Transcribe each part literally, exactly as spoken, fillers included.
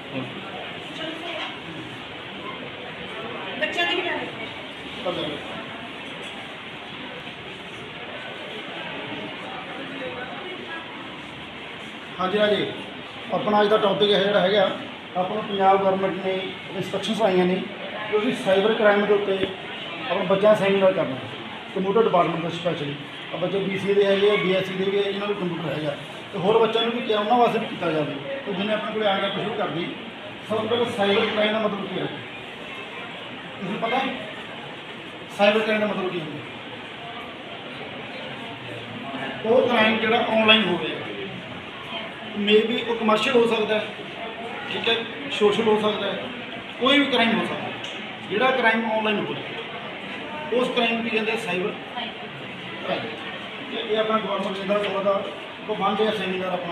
हाँ जी हाँ जी अपना अज का टॉपिक है जोड़ा है अपना पंजाब गवर्नमेंट ने इंस्ट्रक्शनस आईयां ने कि साइबर क्राइम के उत्ते अपने बच्चों सैमीनार करना कंप्यूटर डिपार्टमेंट का स्पैशली बच्चे बी सी ए है बी एस सी के भी है जिन्होंने कंप्यूटर है तो होर बच्चों भी क्या उन्होंने वास्ते भी किया जाए तो जिन्हें अपने को आगे शुरू कर दी सब तो पहले साइबर क्राइम का मतलब क्या है तुझे पता है साइबर क्राइम का मतलब क्या है वो क्राइम जो ऑनलाइन हो गया मे बी वो कमर्शियल हो सकता है ठीक है सोशल हो सकता है कोई भी क्राइम हो सकता है जोड़ा क्राइम ऑनलाइन हो रहा उस क्राइम की कहते हैं साइबर क्राइम ये अपना गवर्नमेंट देता थोड़ा सा वो बन गया सैमीनार अपना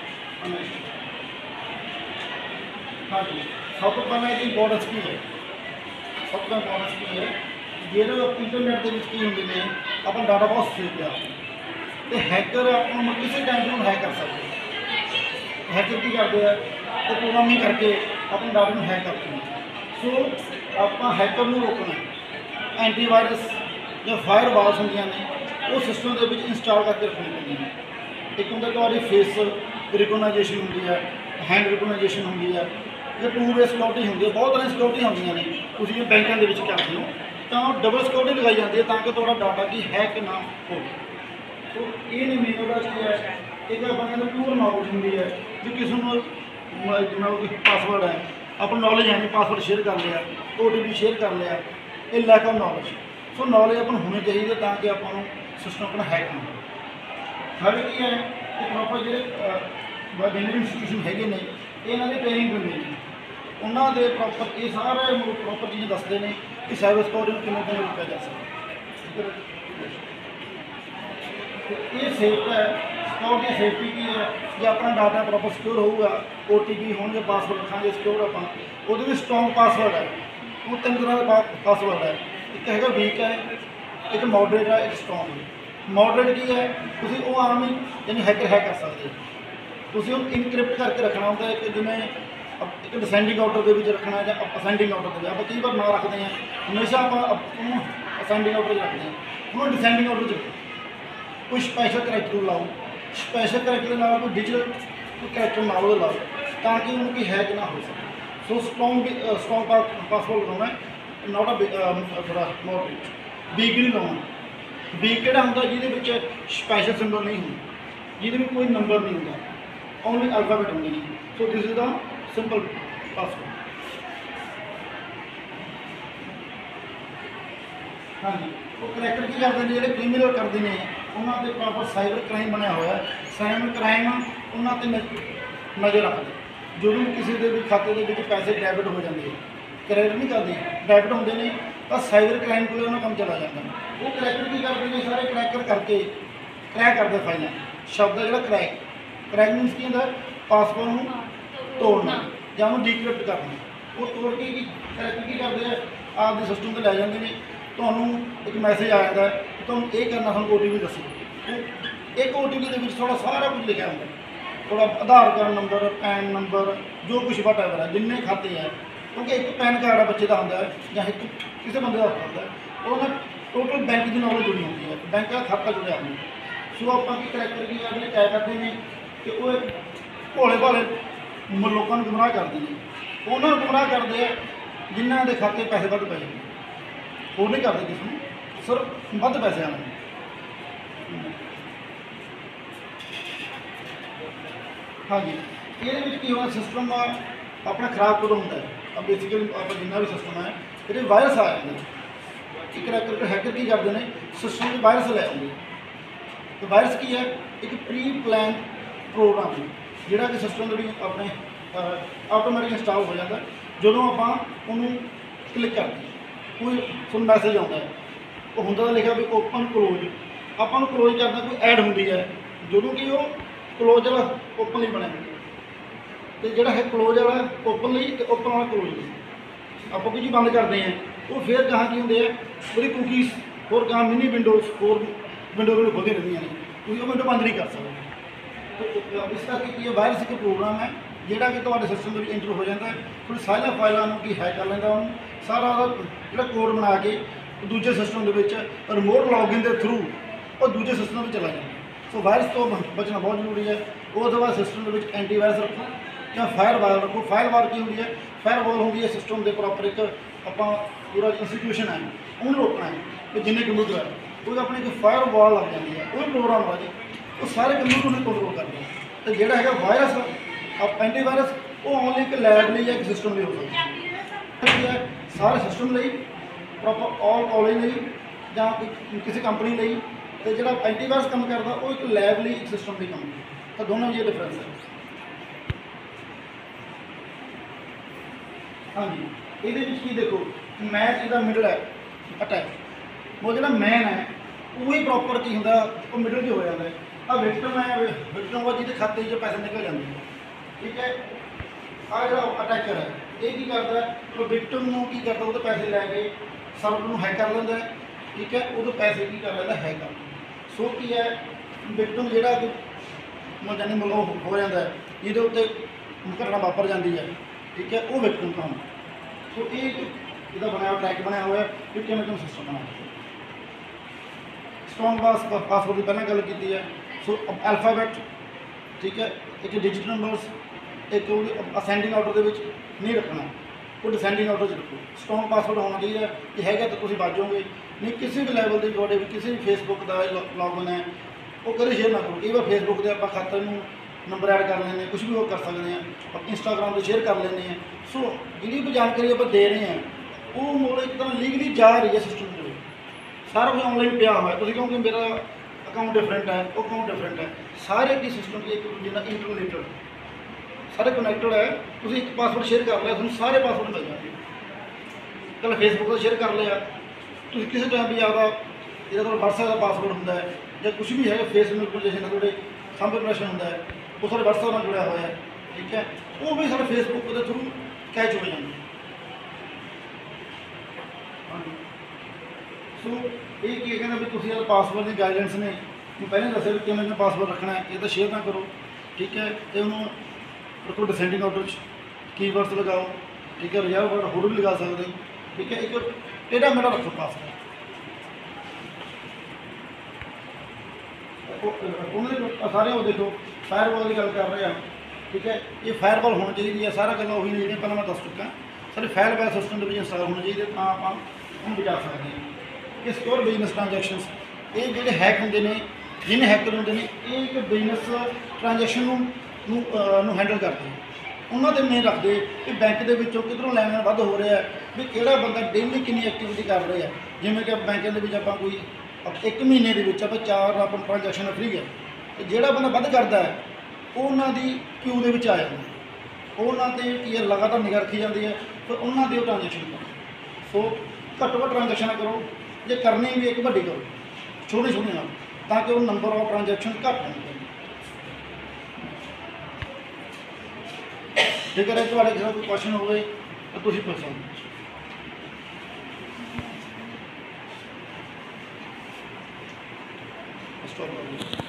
हाँ जी सब तो पहले इसकी इंपोर्टेंस की है सब तो इंपोर्टेंस की है जो इंटरनेट के की होंगे ने अपना डाटा बहुत सेव किया तो हैकर अपना किसी टाइम पर हैक कर सकते हैकर की करते हैं तो प्रोग्रामिंग करके अपने डाटे में हैक करते हैं सो आप हैकर में रोकना एंटीवायरस या फायर वॉल्स होंगे ने वो सिस्टम के इंस्टॉल करके रखनी पैंदी एक होंगे तो फेस रिकोगनाइजेशन होंगी है हैंड रिकोगनाइजेशन होंगी है या टू वे सिक्योरिटी होंगी है बहुत तरह सिक्योरिटी होंगे ने तुम जो बैंकों के करते हो तो डबल सिक्योरिटी लगाई जाती है ताकि थोड़ा डाटा की हैक ना हो तो ये नहीं मेन वजह की है एक अपने प्योर नॉलेज होंगी है जो किसी को पासवर्ड है अपना नॉलेज है नहीं पासवर्ड शेयर कर लिया ओ टी पी शेयर कर लिया ये lack of knowledge so knowledge अपन होनी चाहिए ताकि अपन सिस्टम अपना हैक ना हो हर की है कि प्रॉपर जो जिन्हें इंस्टीट्यूशन है ने इन्होंने ट्रेनिंग दिंदे ने उन्होंने प्रॉपर ये सारे प्रॉपर चीज़ें दसते हैं कि साइबर सिक्योरिटी किमें किमें रोका जा सकता ये सेफ है सिक्योरिटी सेफ्टी की है जो अपना डाटा प्रॉपर सिक्योर होगा ओ टी पी होंगे पासवर्ड रखा सिक्योर अपन वो भी स्ट्रॉन्ग पासवर्ड है वो तीन तरह का पासवर्ड है एक है वीक है एक मॉडरेट है एक स्ट्रॉन्ग है मॉडरेट की है तुम वो आम ही यानी हैकर हैक कर सकते तुम इनक्रिप्ट करके रखना होता है कि जिमें एक डिसेंडिंग ऑर्डर के रखना या असेंडिंग ऑर्डर के आप कई बार ना रखते हैं हमेशा आप असेंडिंग ऑर्डर रखते हैं उन्होंने डिसेंडिंग ऑर्डर च कोई स्पैशल करैक्टर लाओ स्पैशल करैक्टर नाल कोई डिजिटल करैक्टर नाल लाओ ताकि उनकी हैक ना हो सके सो स्ट्रॉन्ग स्ट्रॉन्ग पासवर्ड लगाना नॉट अ थोड़ा मॉडरेट बीक नहीं लाना बीक किहड़ा हुंदा जिहदे विच स्पैशल सिंबल नहीं होंगे जिहदे में कोई नंबर नहीं होंगे ओनली अल्फाबेट होंगे नहीं so this is the simple password हाँ जी वो करैक्टर की करते हैं जो क्रिमिनल करते हैं उन्होंने प्रॉपर साइबर क्राइम बनया हुआ है साइबर क्राइम उन्होंने नज़र रखते जो भी किसी के भी खाते के पैसे डेबिट हो जाते हैं क्रेडिट नहीं करते डेबिट होंगे ने तो साइबर क्राइम को उन्होंने काम चला जाता है वो क्रैकर की करते हैं सारे क्रैकर करके क्रैक करते फाइलें शब्द है जो क्रैक क्रैक मीनस की होंगे पासवर्ड में तोड़ना या उन्होंने डिक्रिप्ट करना वो तोड़ के क्रैकर की करते हैं आपके सिस्टम से लै जाते हैं तो एक मैसेज आ जाता है तो ये करना सू ओ टी पी दसो एक ओ टी पी के थोड़ा सारा कुछ लिखा होंगे थोड़ा Aadhaar card number PAN number जो कुछ वट एवर है जिन्ने खाते हैं क्योंकि एक पैन कार्ड बच्चे का होंगे या एक किसी बंदे का होता है उन्होंने टोटल बैंक की नॉलेज जुड़ी होती है बैंक का खाता जुड़ा होंगे सो आप करैक्टर की अपने क्या करते हैं कि वो भोले भाले लोगों को गुमराह करते हैं उन्होंने गुमराह करते हैं जिन्हों के खाते पैसे वध पै जाते वो नहीं करते किसी को सिर्फ वध पैसे आने हाँ जी ये होना सिस्टम अपना खराब कदों होंगे अब बेसिकली आप जिन्ना भी सिस्टम है ये वायरस आ जाते हैं क्रैकर हैकर की करते हैं सिस्टम में वायरस लै आते तो वायरस की है एक प्री प्लान प्रोग्राम जोड़ा कि सिस्टम जी अपने ऑटोमैटिक इंस्टॉल हो जाता जो आप क्लिक करते हैं कोई सुन मैसेज आता है वो होंगे तो लिखा भी ओपन क्लोज अपन क्लोज करना कोई ऐड होंगी है जो कि वो क्लोज वाला ओपन ही बनया तो जोड़ा है क्लोज वाला ओपन ली तो ओपन वाला क्लोज ली आप कुछ बंद करते हैं वो फिर कहाँ की होंगे वो कुकीज़ होर कहाँ मिनी विंडोज होर विंडो विंडो खुलती रहती हैं कोई वो विंडो बंद नहीं कर सकते तो इस करके वायरस एक प्रोग्राम है ਜਿਹੜਾ ਕਿ ਤੁਹਾਡੇ ਸਿਸਟਮ ਦੇ ਵਿੱਚ ਇੰਟਰ ਹੋ ਜਾਂਦਾ ਹੈ। ਥੋੜੀ ਸਾਰੀਆਂ ਫਾਈਲਾਂ ਨੂੰ ਕੀ ਹੈਕ ਕਰ ਲੈਂਦਾ, ਉਹਨੂੰ ਸਾਰਾ ਉਹਦਾ ਜਿਹੜਾ ਕੋਡ ਬਣਾ ਕੇ ਦੂਜੇ ਸਿਸਟਮ ਦੇ ਵਿੱਚ ਰਿਮੋਟ ਲੌਗਇਨ ਦੇ ਥਰੂ ਉਹ ਦੂਜੇ ਸਿਸਟਮ ਵਿੱਚ ਚਲਾ ਜਾਂਦਾ। ਸੋ ਵਾਇਰਸ ਤੋਂ ਬਚਣਾ ਬਹੁਤ ਜ਼ਰੂਰੀ ਹੈ। ਉਸ ਤੋਂ ਬਾਅਦ ਸਿਸਟਮ ਦੇ ਵਿੱਚ ਐਂਟੀਵਾਇਰਸ ਰੱਖੋ ਜਾਂ ਫਾਇਰਵਾਲ ਰੱਖੋ। ਫਾਇਰਵਾਲ ਕੀ ਹੁੰਦੀ ਹੈ? ਫਾਇਰਵਾਲ ਹੁੰਦੀ ਹੈ ਸਿਸਟਮ ਦੇ ਪ੍ਰੋਪਰ ਇੱਕ ਆਪਾਂ ਪੂਰਾ ਇੰਸਟੀਟਿਊਸ਼ਨ ਹੈ ਉਹਨੂੰ ਰੋਕਣਾ ਹੈ ਕਿ ਜਿੰਨੇ ਕੰਪਿਊਟਰ ਹੈ ਉਹ ਆਪਣੇ ਇੱਕ ਫਾਇਰਵਾਲ ਲੱਗ ਜਾਂਦੀ ਹੈ, ਉਹ ਪ੍ਰੋਗਰਾਮ ਆ ਜੀ ਉਹ ਸਾਰੇ ਕੰਪਿਊਟਰ ਨੂੰ ਕੰਟਰੋਲ ਕਰਦਾ। ਅਤੇ ਜਿਹੜਾ ਹੈਗਾ ਵਾਇਰਸ ਐਂਟੀਵਾਇਰਸ ਉਹ ਓਨਲੀ ਇੱਕ ਲੈਬ ਲਈ ਜਾਂ ਇੱਕ ਸਿਸਟਮ ਲਈ ਹੋ ਸਕਦਾ ਹੈ, ਸਾਰੇ ਸਿਸਟਮ ਲਈ ਪ੍ਰੋਪਰ ਆਲ ਕਾਲਜ ਲਈ ਜਾਂ ਕਿਸੇ ਕੰਪਨੀ ਲਈ। ਅਤੇ ਜਿਹੜਾ ਐਂਟੀਵਾਇਰਸ ਕੰਮ ਕਰਦਾ ਉਹ ਇੱਕ ਲੈਬ ਲਈ ਇੱਕ ਸਿਸਟਮ ਲਈ ਕੰਮ ਕਰਦਾ। ਤਾਂ ਦੋਨੋਂ ਵਿੱਚ ਇਹ ਡਿਫਰੈਂਸ ਹੈ। ਹਾਂਜੀ, ਇਹਦੇ ਵਿੱਚ ਕੀ ਦੇਖੋ, ਮੈਚ ਇਹਦਾ ਮਿਡਲ ਹੈ ਅਟੈਕ, ਉਹ ਜਿਹੜਾ ਮੈਨ ਹੈ ਉਹ ਹੀ ਪ੍ਰੋਪਰ ਕੀ ਹੁੰਦਾ ਉਹ ਮਿਡਲ 'ਚ ਹੋ ਜਾਂਦਾ ਹੈ। ਆ ਵਿਕਟਮ ਹੈ, ਵਿਕਟਮ ਵਾ ਜਿਹਦੇ ਖਾਤੇ 'ਚ ਪੈਸੇ ਨਿਕਲ ਜਾਂਦੇ ਨੇ, ਠੀਕ ਹੈ। ਆ ਜਿਹੜਾ ਅਟੈਕਰ ਹੈ ਇਹ ਕੀ ਕਰਦਾ, ਉਹ ਵਿਕਟਮ ਨੂੰ ਕੀ ਕਰਦਾ, ਉਹਦੇ ਪੈਸੇ ਲੈ ਕੇ ਸਰਵਰ ਨੂੰ ਹੈਕ ਕਰ ਲੈਂਦਾ ਹੈ, ਠੀਕ ਹੈ। ਉਹਦੇ ਪੈਸੇ ਕੀ ਕਰ ਲੈਂਦਾ, ਹੈਕ ਕਰ। ਸੋ ਕੀ ਹੈ, ਵਿਕਟਮ ਜਿਹੜਾ ਕਿ ਜਾਨੀ ਮਤਲਬ ਹੋ ਜਾਂਦਾ ਹੈ ਜਿਹਦੇ ਉੱਤੇ ਘਟਨਾ ਵਾਪਰ ਜਾਂਦੀ ਹੈ, ਠੀਕ ਹੈ, ਉਹ ਵਿਕਟਮ ਕੰਮ। ਸੋ ਇਹ ਇਹਦਾ ਬਣਾਇਆ ਟਰੈਕ ਬਣਿਆ ਹੋਇਆ ਕਿ ਕਿਵੇਂ ਕਿਵੇਂ ਸਿਸਟਮ ਬਣਾਇਆ। ਸਟਰੋਂਗ ਪਾਸ ਪਾਸਵਰਡ ਦੀ ਪਹਿਲਾਂ ਗੱਲ ਕੀਤੀ ਹੈ। ਸੋ ਅਲਫਾਬੈਟ, ਠੀਕ ਹੈ, ਇੱਕ ਡਿਜੀਟਲ ਨੰਬਰਸ, ਇੱਕ ਉਹਦੇ ਅਸੈਂਡਿੰਗ ਆਰਡਰ ਦੇ ਵਿੱਚ ਨਹੀਂ ਰੱਖਣਾ, ਉਹ ਡਿਸੈਂਡਿੰਗ ਆਰਡਰ 'ਚ ਰੱਖੋ। ਸਟਰੋਂਗ ਪਾਸਵਰਡ ਹੋਣਾ ਚਾਹੀਦਾ ਕਿ ਹੈਗਾ ਤਾਂ ਤੁਸੀਂ ਬਾਜੋਗੇ ਨਹੀਂ। ਕਿਸੇ ਵੀ ਲੈਵਲ ਦੇ ਤੁਹਾਡੇ ਵੀ ਕਿਸੇ ਵੀ ਫੇਸਬੁੱਕ ਦਾ ਲੌਗਇਨ ਹੈ ਉਹ ਕਦੇ ਸ਼ੇਅਰ ਨਾ ਕਰੋ। ਕਈ ਵਾਰ ਫੇਸਬੁੱਕ ਦੇ ਆਪਾਂ ਖਾਤੇ ਨੂੰ ਨੰਬਰ ਐਡ ਕਰ ਲੈਂਦੇ ਹਾਂ, ਕੁਛ ਵੀ ਉਹ ਕਰ ਸਕਦੇ ਹਾਂ, ਆਪਾਂ ਇੰਸਟਾਗ੍ਰਾਮ 'ਤੇ ਸ਼ੇਅਰ ਕਰ ਲੈਂਦੇ ਹਾਂ। ਸੋ ਜਿਹੜੀ ਵੀ ਜਾਣਕਾਰੀ ਆਪਾਂ ਦੇ ਰਹੇ ਹਾਂ ਉਹ ਮੋੜ ਇੱਕ ਤਰ੍ਹਾਂ ਲੀਗਲੀ ਜਾ ਰਹੀ ਹੈ ਸਿਸਟਮ ਦੇ ਵਿੱਚ, ਸਾਰਾ ਕੁਝ ਆਨਲਾਈਨ ਪਿਆ ਹੋਇਆ। ਤੁਸੀਂ ਕਹੋਗੇ ਮੇਰਾ ਅਕਾਊਂਟ ਡਿਫਰੈਂਟ ਹੈ, ਉਹ ਅਕਾਊਂਟ ਡਿਫਰੈਂਟ ਹੈ, ਸਾਰੇ ਕੀ ਸਿਸਟਮ ਦੀ ਇੱਕ ਦੂਜੇ ਨਾਲ ਇੰਟਰਲੇਟਡ, ਸਾਰੇ ਕਨੈਕਟਡ ਹੈ। ਤੁਸੀਂ ਇੱਕ ਪਾਸਵਰਡ ਸ਼ੇਅਰ ਕਰ ਲਿਆ, ਤੁਹਾਨੂੰ ਸਾਰੇ ਪਾਸਵਰਡ ਮਿਲ ਜਾਣਗੇ। ਕੱਲ ਫੇਸਬੁੱਕ ਦਾ ਸ਼ੇਅਰ ਕਰ ਲਿਆ, ਤੁਸੀਂ ਕਿਸੇ ਟਾਈਮ ਵੀ ਆਪਦਾ ਜਿਹੜਾ ਤੁਹਾਡਾ ਵਟਸਐਪ ਦਾ ਪਾਸਵਰਡ ਹੁੰਦਾ ਹੈ ਜਾਂ ਕੁਛ ਵੀ ਹੈ ਫੇਸ ਮੈਨੀਪੂਲੇਸ਼ਨ ਦਾ ਤੁਹਾਡੇ ਥੰਬ ਇੰਪ੍ਰੈਸ਼ਨ ਹੁੰਦਾ ਹੈ, ਉਹ ਸਾਡੇ ਵਟਸਐਪ ਨਾਲ ਜੁੜਿਆ ਹੋਇਆ ਹੈ, ਠੀਕ ਹੈ, ਉਹ ਵੀ ਸਾਡੇ ਫੇਸਬੁੱਕ ਦੇ ਥਰੂ ਕੈਚ ਹੋ ਜਾਂਦੇ। ਸੋ ਇਹ ਕੀ ਕਹਿੰਦਾ ਵੀ ਤੁਸੀਂ ਇਹ ਪਾਸਵਰਡ ਦੀ ਗਾਈਡਲਾਈਨਸ ਨੇ ਮੈਂ ਪਹਿਲਾਂ ਦੱਸਿਆ ਵੀ ਕਿਵੇਂ ਪਾਸਵਰਡ ਰੱਖਣਾ ਹੈ, ਇਹ ਤਾਂ ਸ਼ੇਅਰ ਨਾ ਕਰੋ, ਠੀਕ ਹੈ। ਅਤੇ ਉਹਨੂੰ ਰੱਖੋ ਡਿਸੈਂਡਿੰਗ ਆਰਡਰ 'ਚ, ਕੀਵਰਡਸ ਲਗਾਓ, ਠੀਕ ਹੈ, ਰਿਜ਼ਰਵ ਵਰਡ ਹੋਰ ਵੀ ਲਗਾ ਸਕਦੇ, ਠੀਕ ਹੈ। ਇੱਕ ਟੇਢਾ ਮੇਢਾ ਰੱਖੋ ਪਾਸਵਰਡ। ਉਹਨਾਂ ਦੇ ਸਾਰੇ ਉਹ ਦੇਖੋ ਫਾਇਰਵਾਲ ਦੀ ਗੱਲ ਕਰ ਰਹੇ ਆ, ਠੀਕ ਹੈ। ਇਹ ਫਾਇਰਵਾਲ ਹੋਣੀ ਚਾਹੀਦੀ ਹੈ, ਸਾਰਾ ਗੱਲਾਂ ਉਹੀ ਨੇ ਜਿਹੜੀਆਂ ਪਹਿਲਾਂ ਮੈਂ ਦੱਸ ਚੁੱਕਾ। ਸਾਡੇ ਫਾਇਰਵਾਲ ਸਿਸਟਮ ਦੇ ਵਿੱਚ ਇੰਸਟਾਲ ਹੋਣੇ ਚਾਹੀਦੇ, ਤਾਂ ਆਪਾਂ ਉਹਨੂੰ ਬਚਾ ਸਕਦੇ ਹਾਂ। ਕਿ ਸਿਕਿਉਰ ਬਿਜ਼ਨਸ ਟ੍ਰਾਂਜੈਕਸ਼ਨਸ, ਇਹ ਜਿਹੜੇ ਹੈਕ ਹੁੰਦੇ ਨੇ, ਜਿਹਨੇ ਹੈਕਰ ਹੁੰਦੇ ਨੇ, ਇਹ ਇੱਕ ਬਿਜ਼ਨਸ ਟ੍ਰਾਂਜੈਕਸ਼ਨ ਨੂੰ ਨੂੰ ਨੂੰ ਹੈਂਡਲ ਕਰਦੇ, ਉਹਨਾਂ ਦੇ ਮੇਨ ਰੱਖਦੇ ਕਿ ਬੈਂਕ ਦੇ ਵਿੱਚੋਂ ਕਿੱਧਰੋਂ ਲੈਣ ਦੇਣ ਵੱਧ ਹੋ ਰਿਹਾ, ਵੀ ਕਿਹੜਾ ਬੰਦਾ ਡੇਲੀ ਕਿੰਨੀ ਐਕਟੀਵਿਟੀ ਕਰ ਰਿਹਾ। ਜਿਵੇਂ ਕਿ ਬੈਂਕਾਂ ਦੇ ਵਿੱਚ ਆਪਾਂ ਕੋਈ ਇੱਕ ਮਹੀਨੇ ਦੇ ਵਿੱਚ ਆਪਾਂ ਚਾਰ ਆਪਾਂ ਟ੍ਰਾਂਜੈਕਸ਼ਨ ਫਰੀ ਹੈ, ਅਤੇ ਜਿਹੜਾ ਬੰਦਾ ਵੱਧ ਕਰਦਾ ਹੈ ਉਹਨਾਂ ਦੀ ਕਿਊ ਦੇ ਵਿੱਚ ਆ ਜਾਂਦਾ, ਉਹਨਾਂ 'ਤੇ ਕੀ ਹੈ ਲਗਾਤਾਰ ਨਿਗਾਹ ਰੱਖੀ ਜਾਂਦੀ ਹੈ, ਫਿਰ ਉਹਨਾਂ ਦੇ ਉਹ ਟ੍ਰਾਂਜੈਕਸ਼ਨ ਕਰੋ। ਸੋ ਘੱਟੋ ਘੱਟ ਟ੍ਰਾਂਜੈਕਸ਼ਨ ਕਰੋ, ਜੇ ਕਰਨੀ ਵੀ ਇੱਕ ਵੱਡੀ ਕਰੋ, ਛੋਟੀ ਛੋਟੀ ਨਾਲ, ਤਾਂ ਕਿ ਉਹ ਨੰਬਰ ਆਫ ਟ੍ਰਾਂਜੈਕਸ਼ਨ ਘੱਟ ਹੋਣ। ਜੇਕਰ ਤੁਹਾਡੇ ਕਿਸੇ ਕੋਈ ਕੁਐਸਚਨ ਹੋਵੇ ਤਾਂ ਤੁਸੀਂ ਪੁੱਛ ਸਕਦੇ ਹੋ।